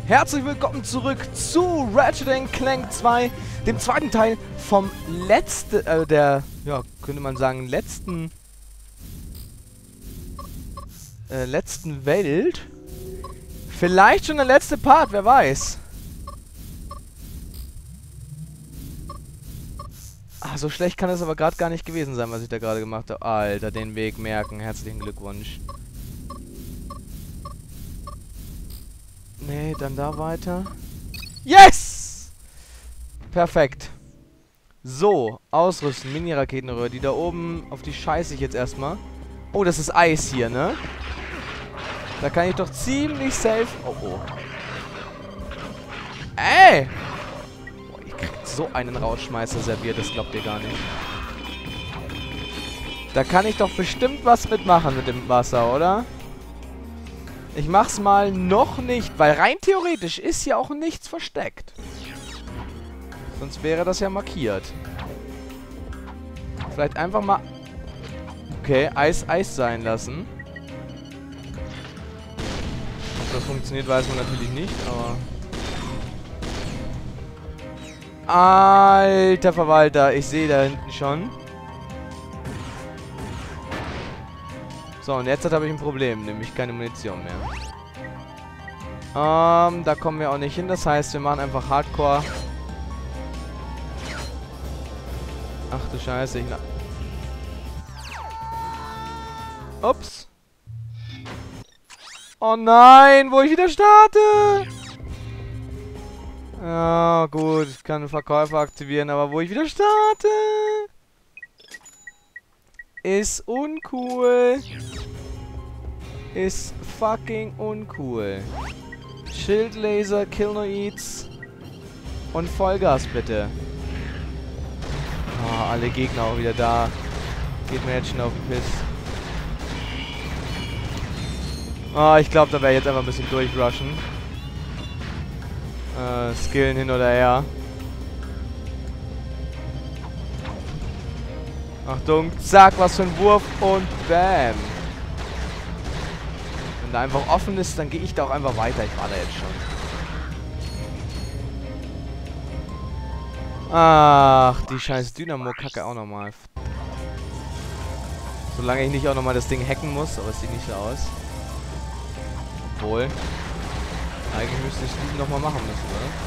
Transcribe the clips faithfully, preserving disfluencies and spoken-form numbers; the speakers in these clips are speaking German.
Herzlich willkommen zurück zu Ratchet and Clank zwei, dem zweiten Teil vom letzten, äh, der, ja, könnte man sagen, letzten, äh, letzten Welt. Vielleicht schon der letzte Part, wer weiß. Ah, so schlecht kann es aber gerade gar nicht gewesen sein, was ich da gerade gemacht habe. Alter, den Weg merken. Herzlichen Glückwunsch. Nee, dann da weiter. Yes! Perfekt. So, ausrüsten. Mini-Raketenröhre. Die da oben, auf die scheiße ich jetzt erstmal. Oh, das ist Eis hier, ne? Da kann ich doch ziemlich safe... Oh, oh. Ey! Boah, ich krieg so einen Rausschmeißer serviert, das glaubt ihr gar nicht. Da kann ich doch bestimmt was mitmachen mit dem Wasser, oder? Ich mach's mal noch nicht, weil rein theoretisch ist hier auch nichts versteckt. Sonst wäre das ja markiert. Vielleicht einfach mal... Okay, Eis, Eis sein lassen. Ob das funktioniert, weiß man natürlich nicht, aber... Alter Verwalter, ich sehe da hinten schon. So, und jetzt habe ich ein Problem, nämlich keine Munition mehr. Ähm, da kommen wir auch nicht hin, das heißt, wir machen einfach Hardcore. Ach du Scheiße, ich... Ups. Oh nein, wo ich wieder starte! Ja, gut, ich kann den Verkäufer aktivieren, aber wo ich wieder starte... Ist uncool. Ist fucking uncool. Schildlaser, Killnoids. Und Vollgas bitte. Oh, alle Gegner auch wieder da. Geht mir jetzt schon auf den Piss. Oh, ich glaube, da werde ich jetzt einfach ein bisschen durchrushen. Äh, skillen hin oder her. Achtung, zack, was für ein Wurf und bam. Wenn da einfach offen ist, dann gehe ich da auch einfach weiter. Ich war da jetzt schon. Ach, die scheiß Dynamo-Kacke auch nochmal. Solange ich nicht auch nochmal das Ding hacken muss, aber es sieht nicht so aus. Obwohl. Eigentlich müsste ich es nochmal machen müssen, oder?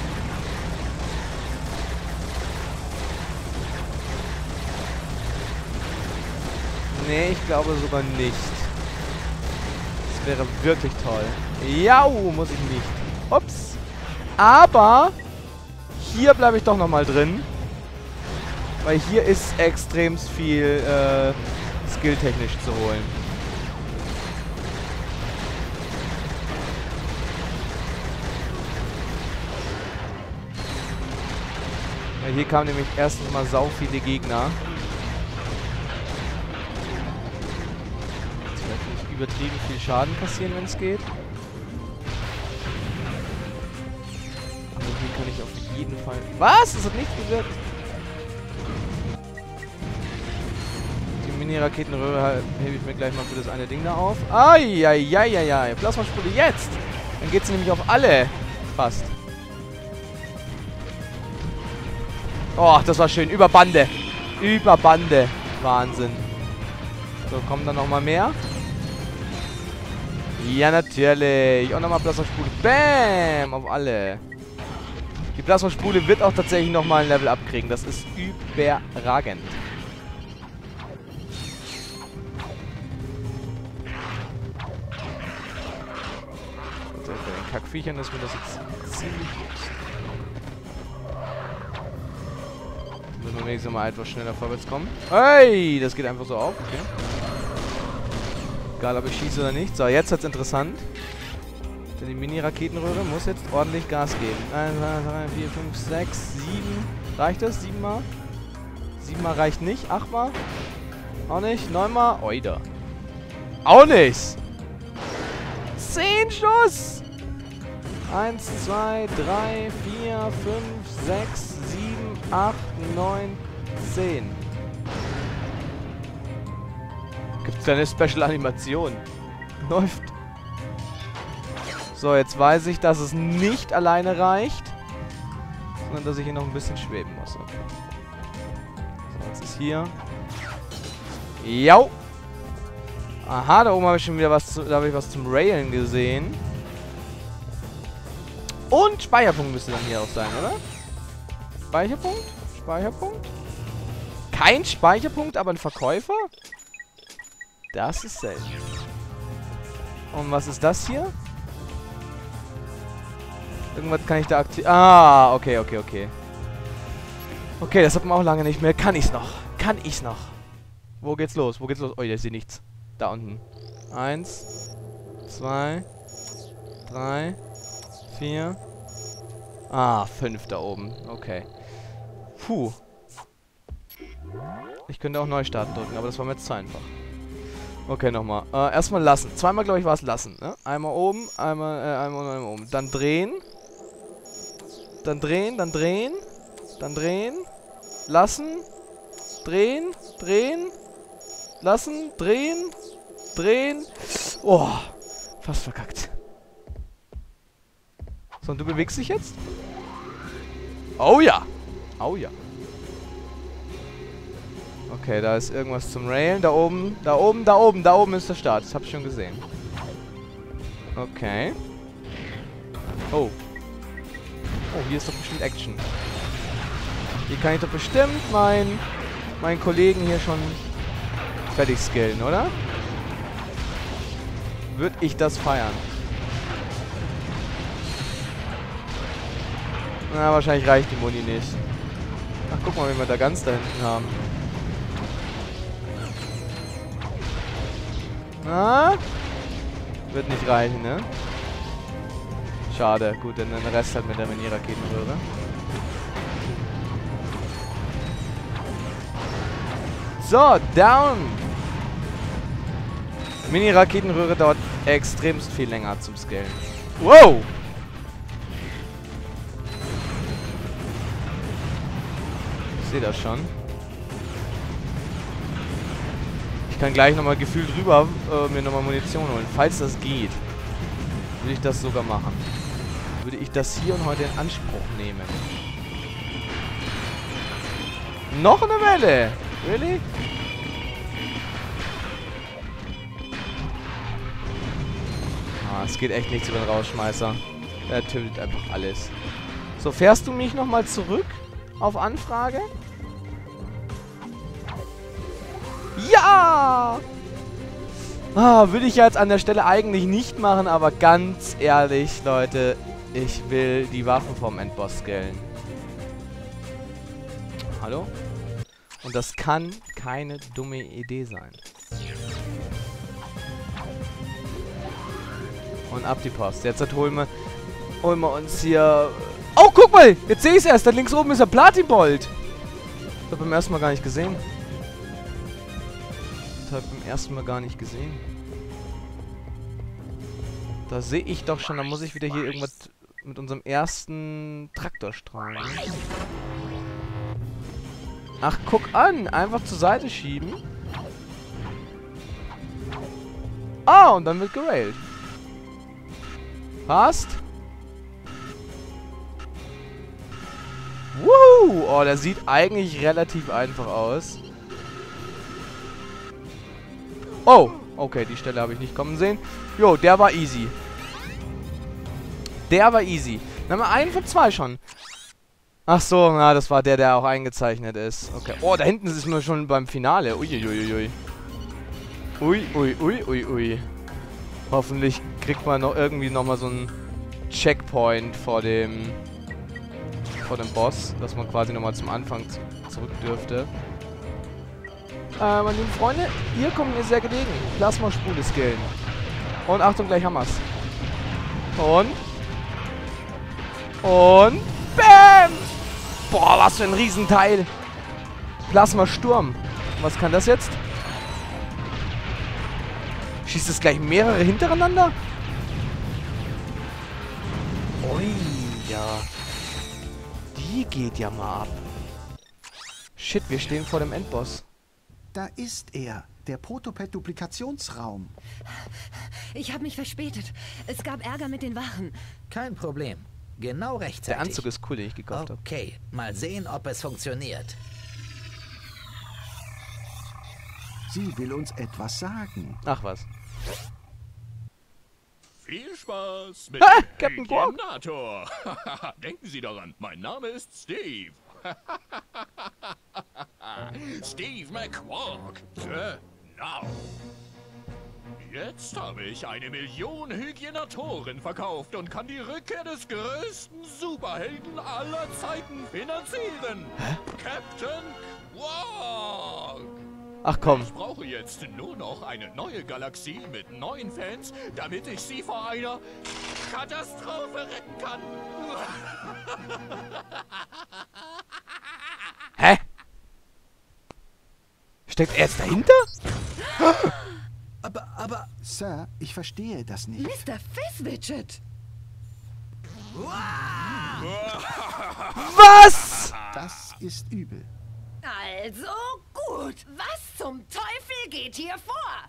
Nee, ich glaube sogar nicht. Das wäre wirklich toll. Jau, muss ich nicht. Ups. Aber hier bleibe ich doch nochmal drin. Weil hier ist extrem viel äh, skilltechnisch zu holen. Weil hier kamen nämlich erstens mal sau viele Gegner. Übertrieben viel Schaden passieren, wenn es geht. Aber hier kann ich auf jeden Fall... Was? Das hat nicht gewirkt. Die Mini-Raketenröhre hebe ich mir gleich mal für das eine Ding da auf. Eieieiei. Plasmaspule jetzt! Dann geht es nämlich auf alle. Fast. Oh, das war schön. Über Bande. Über Bande. Wahnsinn. So, kommen dann nochmal mehr. Ja, natürlich. Und nochmal Plasmaspule. Bam! Auf alle. Die Plasmaspule wird auch tatsächlich nochmal ein Level abkriegen. Das ist überragend. Also bei den Kackviechern ist mir das jetzt ziemlich gut. Müssen wir wenigstens mal etwas schneller vorwärts kommen. Hey! Das geht einfach so auf. Okay. Egal, ob ich schieße oder nicht. So, jetzt wird's interessant. Denn die Mini-Raketenröhre muss jetzt ordentlich Gas geben. eins, zwei, drei, vier, fünf, sechs, sieben. Reicht das? sieben Mal? sieben Mal reicht nicht. acht Mal? Auch nicht. neun Mal? Oida. Auch nicht! zehn Schuss! eins, zwei, drei, vier, fünf, sechs, sieben, acht, neun, zehn. Gibt es da eine Special-Animation? Läuft. So, jetzt weiß ich, dass es nicht alleine reicht, sondern dass ich hier noch ein bisschen schweben muss. Okay. So, jetzt ist hier. Jau! Aha, da oben habe ich schon wieder was, zu, da habe ich was zum Railen gesehen. Und Speicherpunkt müsste dann hier auch sein, oder? Speicherpunkt? Speicherpunkt? Kein Speicherpunkt, aber ein Verkäufer? Das ist selten. Und was ist das hier? Irgendwas kann ich da aktivieren. Ah, okay, okay, okay. Okay, das hat man auch lange nicht mehr. Kann ich's noch? Kann ich's noch? Wo geht's los? Wo geht's los? Oh, ich sehe nichts. Da unten. Eins, zwei, drei, vier. Ah, fünf da oben. Okay. Puh. Ich könnte auch Neustarten drücken, aber das war mir jetzt zu einfach. Okay, nochmal. Äh, erstmal lassen. Zweimal, glaube ich, war es lassen. Ne? Einmal oben, einmal, äh, einmal und einmal oben. Dann drehen. Dann drehen, dann drehen. Dann drehen. Lassen. Drehen. Drehen. Lassen. Drehen. Drehen. Oh. Fast verkackt. So, und du bewegst dich jetzt? Oh ja. Oh ja. Okay, da ist irgendwas zum Railen. Da oben, da oben, da oben, da oben ist der Start. Das hab ich schon gesehen. Okay. Oh. Oh, hier ist doch bestimmt Action. Hier kann ich doch bestimmt meinen meinen Kollegen hier schon fertig skillen, oder? Würde ich das feiern. Na, wahrscheinlich reicht die Muni nicht. Ach, guck mal, wie wir da ganz da hinten haben. Na? Wird nicht reichen, ne? Schade. Gut, dann den Rest halt mit der Mini-Raketenröhre. So, down! Mini-Raketenröhre dauert extremst viel länger zum Scalen. Wow! Ich sehe das schon. Ich kann gleich nochmal gefühlt rüber äh, mir nochmal Munition holen. Falls das geht, würde ich das sogar machen. Würde ich das hier und heute in Anspruch nehmen. Noch eine Welle! Really? Ah, es geht echt nichts über den Rausschmeißer. Der tötet einfach alles. So, fährst du mich nochmal zurück auf Anfrage? Ja! Ah, würde ich jetzt an der Stelle eigentlich nicht machen, aber ganz ehrlich, Leute, ich will die Waffen vom Endboss scalen. Hallo? Und das kann keine dumme Idee sein. Und ab die Post. Jetzt holen wir, holen wir uns hier... Oh, guck mal! Jetzt sehe ich es erst. Da links oben ist der Platinbolt. Das habe ich beim ersten Mal gar nicht gesehen. Das habe ich beim ersten Mal gar nicht gesehen. Da sehe ich doch schon. Da muss ich wieder hier irgendwas mit unserem ersten Traktorstrahl. Ne? Ach, guck an. Einfach zur Seite schieben. Ah, und dann wird gerailt. Passt. Woo! Oh, der sieht eigentlich relativ einfach aus. Oh, okay, die Stelle habe ich nicht kommen sehen. Jo, der war easy. Der war easy. Dann haben wir einen von zwei schon. Ach so, na, das war der, der auch eingezeichnet ist. Okay. Oh, da hinten ist man schon beim Finale. Uiuiuiui. Ui, ui, ui, ui, ui. Hoffentlich kriegt man noch irgendwie nochmal so einen Checkpoint vor dem vor dem Boss, dass man quasi nochmal zum Anfang zurück dürfte. Äh, meine lieben Freunde, hier kommen mir sehr gelegen. Plasmaspule skillen. Und Achtung, gleich haben wir's. Und Und BAM! Boah, was für ein Riesenteil. Plasmasturm. Was kann das jetzt? Schießt es gleich mehrere hintereinander? Ui, ja. Die geht ja mal ab. Shit, wir stehen vor dem Endboss. Da ist er, der Protopet-Duplikationsraum. Ich habe mich verspätet. Es gab Ärger mit den Wachen. Kein Problem. Genau rechtzeitig. Der Anzug ist cool, den ich gekauft habe. Okay, mal sehen, ob es funktioniert. Sie will uns etwas sagen. Ach was. Viel Spaß mit Ah, dem Captain Quark. Hygiennator. Denken Sie daran, mein Name ist Steve. Steve McQuark. Genau. Jetzt habe ich eine Million Hygienatoren verkauft und kann die Rückkehr des größten Superhelden aller Zeiten finanzieren. Hä? Captain Quark. Ach komm. Ich brauche jetzt nur noch eine neue Galaxie mit neuen Fans, damit ich sie vor einer Katastrophe retten kann. Hä? Steckt er jetzt dahinter? Aber, aber... Sir, ich verstehe das nicht. Mister Fizzwidget! Was? Das ist übel. Also gut. Was zum Teufel geht hier vor?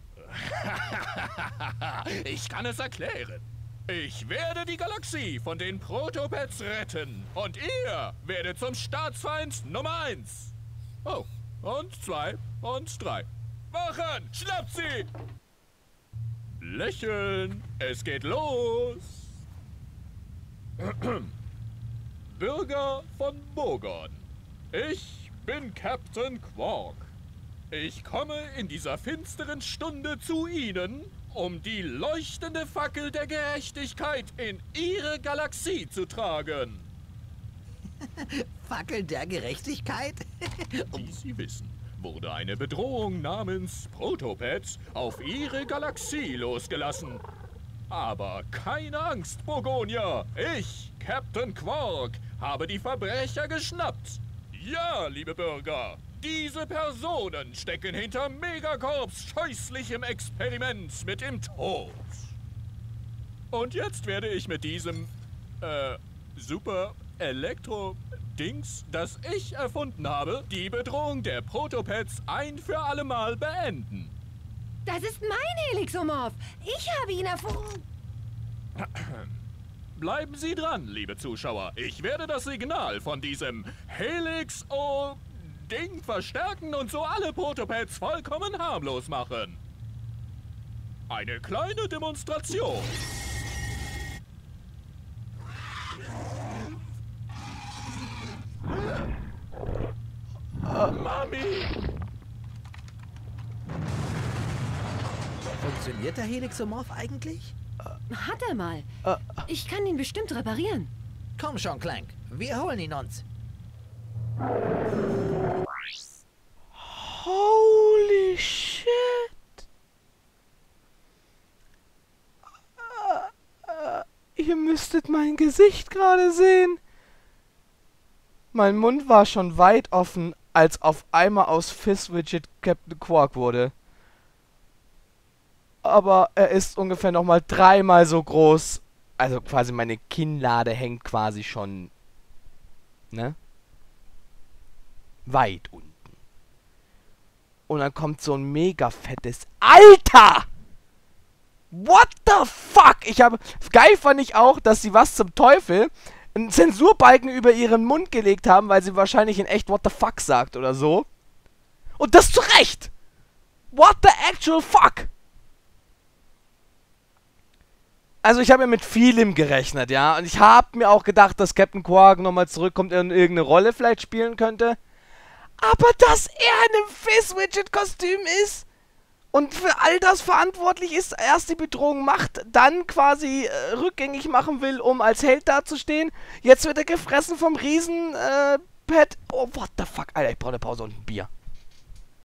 Ich kann es erklären. Ich werde die Galaxie von den Protopets retten. Und ihr werdet zum Staatsfeind Nummer eins. Oh, und zwei und drei. Wachen! Schnappt sie! Lächeln! Es geht los! Bürger von Bogon. Ich bin Captain Quark. Ich komme in dieser finsteren Stunde zu Ihnen, um die leuchtende Fackel der Gerechtigkeit in Ihre Galaxie zu tragen. Fackel der Gerechtigkeit? Wie Sie wissen, wurde eine Bedrohung namens Protopets auf Ihre Galaxie losgelassen. Aber keine Angst, Bogonia! Ich, Captain Quark, habe die Verbrecher geschnappt. Ja, liebe Bürger, diese Personen stecken hinter Megacorps scheußlichem Experiment mit dem Tod. Und jetzt werde ich mit diesem, äh, super Elektro-Dings, das ich erfunden habe, die Bedrohung der Protopets ein für allemal beenden. Das ist mein Helixomorph. Ich habe ihn erfunden. Bleiben Sie dran, liebe Zuschauer. Ich werde das Signal von diesem Helix-O-Ding verstärken und so alle Protopets vollkommen harmlos machen. Eine kleine Demonstration. Mami! Funktioniert der Helixomorph eigentlich? Hat er mal. Ich kann ihn bestimmt reparieren. Komm schon, Clank. Wir holen ihn uns. Holy shit. Äh, äh, ihr müsstet mein Gesicht gerade sehen. Mein Mund war schon weit offen, als auf einmal aus Fizzwidget Captain Quark wurde. Aber er ist ungefähr nochmal dreimal so groß. Also quasi meine Kinnlade hängt quasi schon, ne? Weit unten. Und dann kommt so ein mega fettes Alter! What the fuck? Ich habe... Geil fand ich auch, dass sie was zum Teufel einen Zensurbalken über ihren Mund gelegt haben, weil sie wahrscheinlich in echt what the fuck sagt oder so. Und das zu Recht! What the actual fuck? Also ich habe ja mit vielem gerechnet, ja. Und ich habe mir auch gedacht, dass Captain Quark nochmal zurückkommt und irgendeine Rolle vielleicht spielen könnte. Aber dass er in einem Fizzwidget-Kostüm ist und für all das verantwortlich ist, erst die Bedrohung macht, dann quasi äh, rückgängig machen will, um als Held dazustehen. Jetzt wird er gefressen vom Riesen, äh, Pet. Oh, what the fuck, Alter, ich brauche eine Pause und ein Bier.